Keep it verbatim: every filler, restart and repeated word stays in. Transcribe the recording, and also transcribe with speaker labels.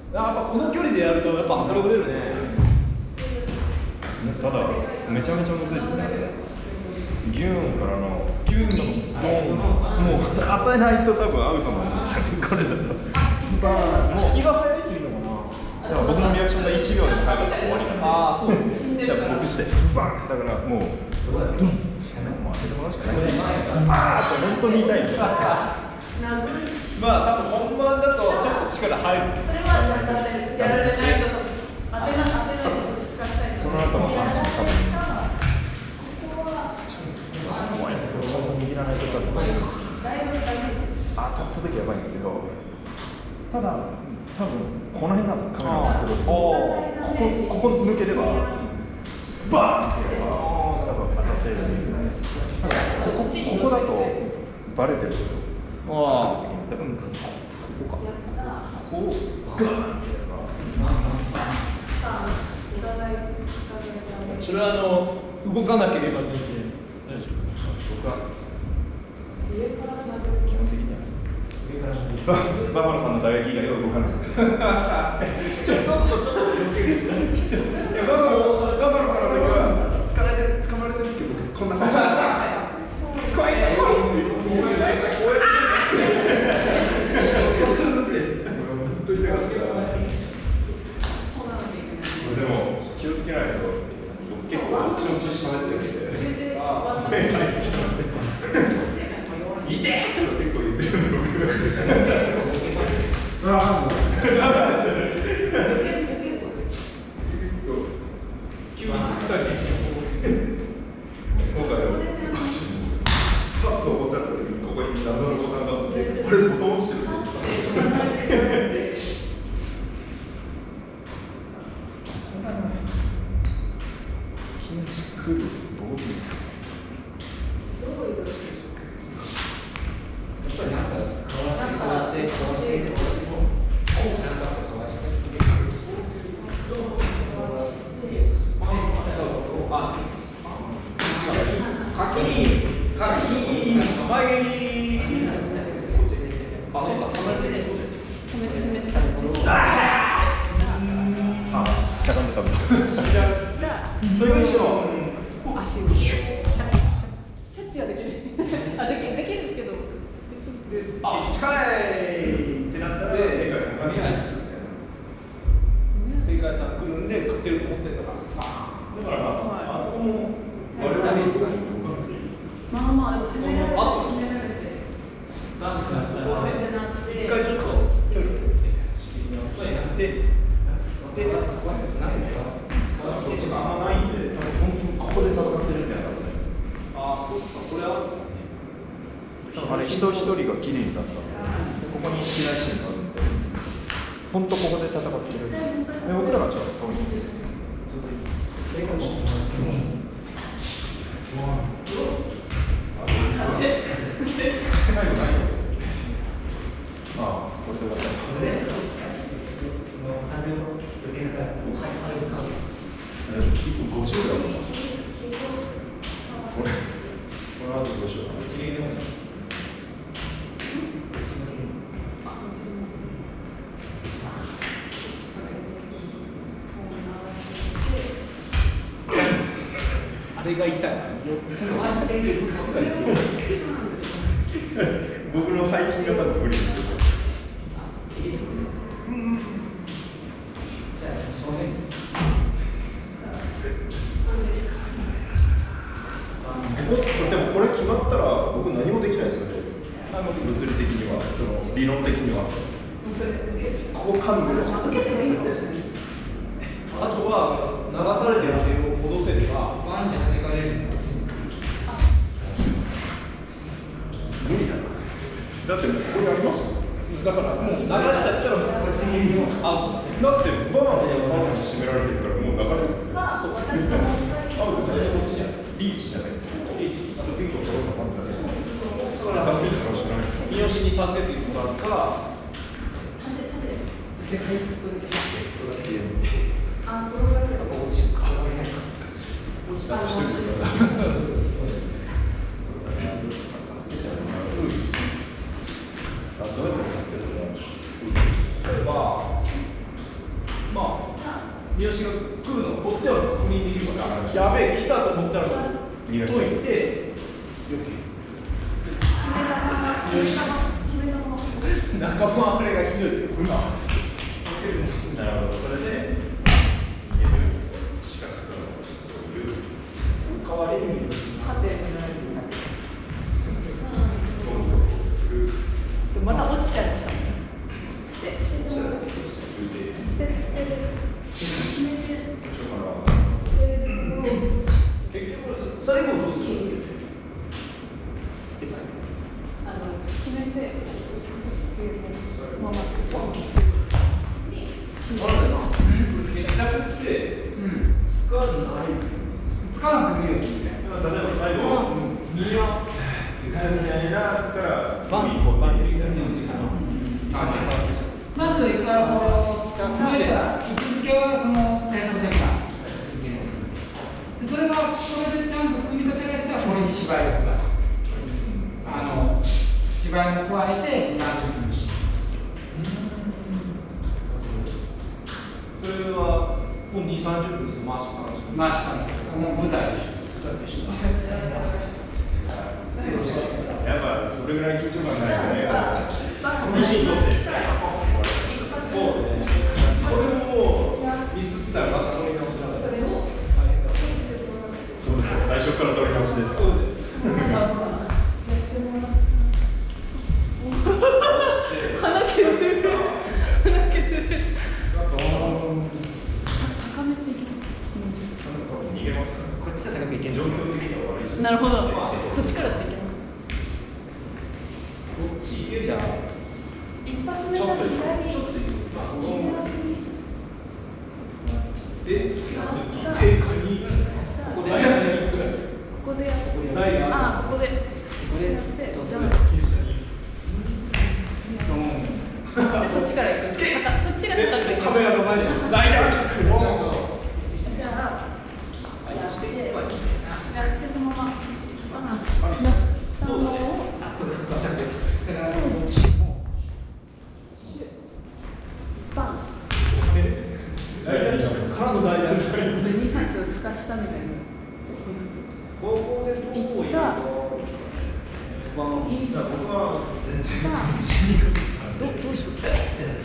Speaker 1: やっぱこの距離でやるとやっぱ迫力出るね。
Speaker 2: ただめちゃめちゃむずいですね。ギューンからの
Speaker 1: ギューンのドーン
Speaker 2: もう当てないと多分アウトなんですよね。これだとバーン
Speaker 1: 引きが早いというのかな。
Speaker 2: でも僕のリアクションがいちびょうでも早かったら終わりなんで。
Speaker 1: ああそうですね。
Speaker 2: だから僕してバンだからもうドンそのもう当ててもらうしかないですね。あーって本当に痛いんですよ。
Speaker 1: まあ多分本番だとちょっと力入る。
Speaker 3: それはやられやられないと当てな当てないと透かしたい。
Speaker 2: その後のパンチも多分怖いんですけど、ちゃんと握らないと多分大丈夫です。当たった時やばいんですけど、ただ多分この辺なんですよ。カメラの角度ここここ抜ければバーンってやれば多分当たってるんですよね。ただここここだとバレてるんですよ。
Speaker 1: ああ。
Speaker 2: だからここか。ここをガーンってやれば。
Speaker 1: それはあの動かなければ全然大丈夫。
Speaker 2: 僕は基本的にはバババロさんの打撃以外は動かない。ちょっとちょっと余計で。いやババロさんババロさんの時は疲れて掴まれてるけどこんな感じです。怖い怖い怖い。でも気をつけないと結構アクションして喋ってるんで。目入っちゃうんで。いてーって結構言ってるんで僕。それはあるの？ダメですよね。急に来たんですよ。今回はパッと起こされた時にここに謎のボタンがあって、これボタン落ちてるって言ってた。スキンチクルボディ。そういう印象。
Speaker 3: 足をキャッチはできる。あ、できるできるけど。
Speaker 1: あ、近いってなったら正解さんが見ないですよね。正解さん来るんで勝てると思ってるのか。だからあそこも我々に動かなくていい。
Speaker 3: まあまあでも攻められて攻められて。
Speaker 1: なんかそこはね、一回ちょっと距離を取って仕切り直してで、で、
Speaker 2: あんまないんで、多分本当にここで戦ってるみたいな感じなんです。
Speaker 1: ああ、そうか、これは
Speaker 2: 多分あれ人一人が綺麗になったので、ここに避難シーンがあるんで、本当ここで戦ってる。で僕らがちょっと遠いんで。最後ないよ。ああ、これで終わった。いっぷんごじゅうだもんな。これ、この後どうしようかな。
Speaker 1: あれが痛い。
Speaker 2: 僕の背筋が多分無理ですけど。でもこれ決まったら僕何もできないですよね。あの物理的には、その理論的には。ここ噛むぐらいしか。
Speaker 1: あとは流されてる手を戻せれば、
Speaker 4: バンって弾かれるんです。
Speaker 2: 無理だな。だってもうここにありました。
Speaker 1: だからもう流しちゃったらもうアウトだね。
Speaker 2: だってバーンがバーンに締められてるからもう流れるんですよ。アウトじゃない。こっちじゃリーチじゃない。リーチ。あとピンクを揃ったパスだね。だから助けてもらうしかない。
Speaker 1: 三好に助けてもらうか。
Speaker 3: あ、転がる。
Speaker 1: 落ちるか。
Speaker 2: 落ちたとしてるから。助けてもらう。あ、どうやって助けてもらう。
Speaker 1: 例えば、 三好が来るのこっちは確認できるからやべえ来たと思ったら
Speaker 2: 逃がして
Speaker 1: 解いて仲間あれがひどいなるほどそれで逃げる資格という代わりに
Speaker 3: また落ちちゃいました。捨て捨て捨て捨て捨て
Speaker 1: 結局最後どうする？
Speaker 3: あの決めてまあまあ
Speaker 1: 決着って使わない
Speaker 4: 使わなくてもいいよみたいな。
Speaker 1: 例えば最後によみたいなから
Speaker 2: バンこうバンで
Speaker 4: まず一番こう例えば位置づけはその変則点が実現する。でそれがそれでちゃんと組み立てられたらこれに芝居力があの芝居も加えてさんじゅっぷんし。
Speaker 1: それはもうに、さんじゅっぷんです回しっぱなし
Speaker 4: 回しっぱなし。もう舞台でしょ。
Speaker 1: 二人と一緒だやっぱそれぐらい緊張感ないとねこのシーン撮ってそうねこれもミスったらまた撮り直しだそうです最初から撮り直しですそうです
Speaker 3: 鼻削る鼻削る高めていきます
Speaker 1: 逃げますか
Speaker 4: こっちは高くいけん
Speaker 1: 状況的には悪いし
Speaker 3: なるほどそっちからっていきます
Speaker 1: こっち行け
Speaker 2: じゃあ
Speaker 3: 一発目から左
Speaker 1: で正解にここでこ
Speaker 3: ここでやって
Speaker 1: 台が
Speaker 3: ああここで
Speaker 4: これ
Speaker 3: やって
Speaker 4: どうする
Speaker 3: でそっちから行くそっちが高く行く
Speaker 1: カメラの前に台だ
Speaker 3: じゃあやってやってそのままああなったのを
Speaker 4: だから
Speaker 3: バン
Speaker 1: からの台だ
Speaker 3: 二発すかしたみたいな
Speaker 1: ここでどこ行くか僕は全然
Speaker 3: どどうしよう